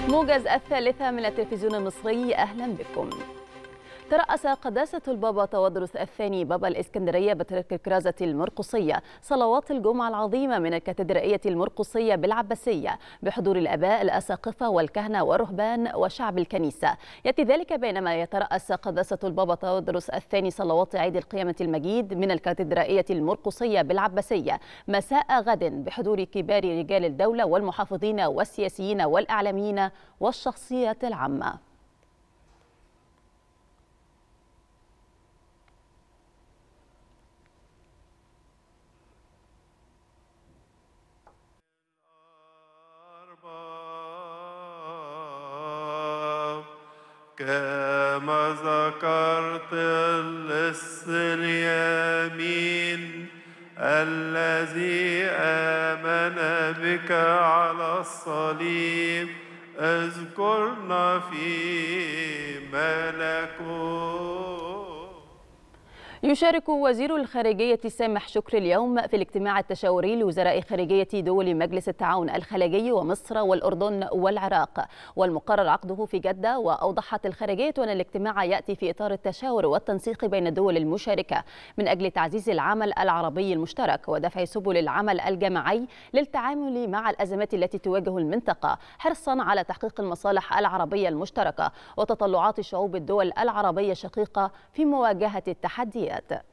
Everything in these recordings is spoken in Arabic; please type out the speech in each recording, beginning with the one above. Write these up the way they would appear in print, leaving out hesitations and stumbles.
موجز الثالثة من التلفزيون المصري، أهلا بكم. ترأس قداسة البابا تودرس الثاني بابا الإسكندرية بطريق الكرازة المرقصية صلوات الجمعة العظيمة من الكاتدرائية المرقصية بالعباسية بحضور الآباء الأساقفة والكهنة والرهبان وشعب الكنيسة. يأتي ذلك بينما يترأس قداسة البابا تودرس الثاني صلوات عيد القيامة المجيد من الكاتدرائية المرقصية بالعباسية مساء غد بحضور كبار رجال الدولة والمحافظين والسياسيين والإعلاميين والشخصيات العامة. كما ذكرت اللص اليمين الذي آمن بك على الصليب، اذكرنا في ملكوت. يشارك وزير الخارجية سامح شكري اليوم في الاجتماع التشاوري لوزراء خارجية دول مجلس التعاون الخليجي ومصر والأردن والعراق، والمقرر عقده في جدة. وأوضحت الخارجية أن الاجتماع يأتي في إطار التشاور والتنسيق بين الدول المشاركة من أجل تعزيز العمل العربي المشترك ودفع سبل العمل الجماعي للتعامل مع الأزمات التي تواجه المنطقة، حرصا على تحقيق المصالح العربية المشتركة وتطلعات شعوب الدول العربية الشقيقة في مواجهة التحديات.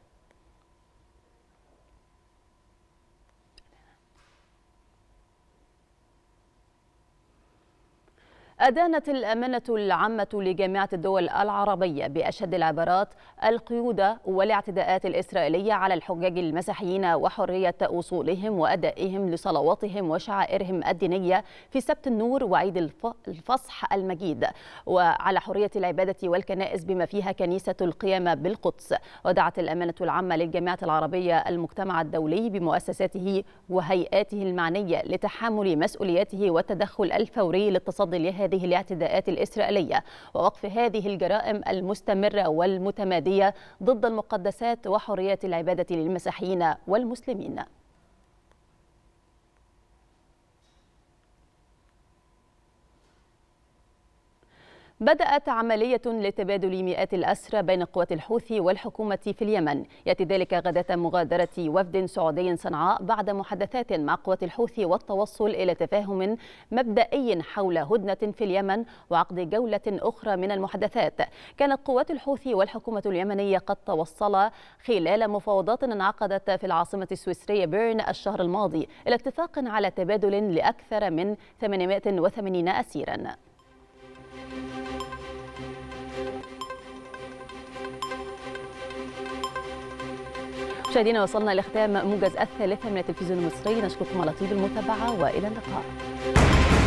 أدانت الأمانة العامة لجامعة الدول العربية بأشد العبارات القيود والاعتداءات الإسرائيلية على الحجاج المسيحيين وحرية وصولهم وأدائهم لصلواتهم وشعائرهم الدينية في سبت النور وعيد الفصح المجيد، وعلى حرية العبادة والكنائس بما فيها كنيسة القيامة بالقدس. ودعت الأمانة العامة للجامعة العربية المجتمع الدولي بمؤسساته وهيئاته المعنية لتحمل مسؤولياته والتدخل الفوري للتصدي لهذه الاعتداءات الإسرائيلية ووقف هذه الجرائم المستمرة والمتمادية ضد المقدسات وحريات العبادة للمسيحيين والمسلمين. بدأت عملية لتبادل مئات الأسرى بين قوات الحوثي والحكومة في اليمن. يأتي ذلك غداة مغادرة وفد سعودي صنعاء بعد محادثات مع قوات الحوثي والتوصل إلى تفاهم مبدئي حول هدنة في اليمن وعقد جولة أخرى من المحادثات. كانت قوات الحوثي والحكومة اليمنية قد توصلا خلال مفاوضات انعقدت في العاصمة السويسرية بيرن الشهر الماضي إلى اتفاق على تبادل لأكثر من 880 أسيرا. مشاهدينا، وصلنا لختام موجز الثالثة من التلفزيون المصري. نشكركم على طيب المتابعة وإلى اللقاء.